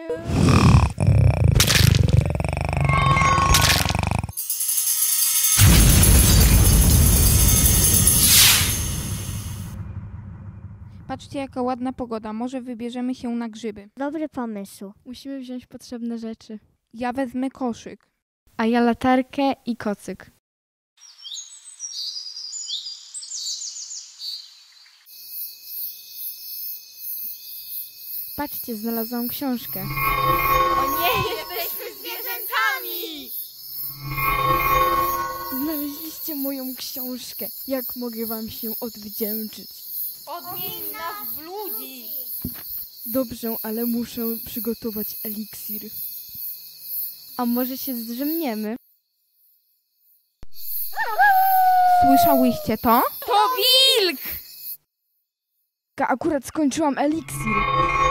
Patrzcie, jaka ładna pogoda. Może wybierzemy się na grzyby. Dobry pomysł. Musimy wziąć potrzebne rzeczy. Ja wezmę koszyk. A ja latarkę i kocyk. Patrzcie, znalazłam książkę. O nie, jesteśmy zwierzętami! Znaleźliście moją książkę. Jak mogę wam się odwdzięczyć? Odmień nas w ludzi! Dobrze, ale muszę przygotować eliksir. A może się zdrzemniemy? Słyszałyście to? To wilk! Akurat skończyłam eliksir.